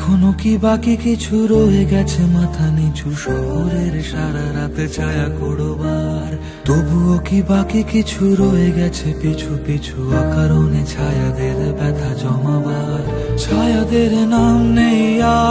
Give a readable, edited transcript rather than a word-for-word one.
এখনো কি বাকি কিছু রয়ে গেছে মাথা নিচু শহরের সারা রাতে ছায়া করবার? তবুও কি বাকি কিছু রয়ে গেছে পিছু পিছু অকারণে ছায়াদের ব্যথা জমাবার? ছায়াদের নাম নেই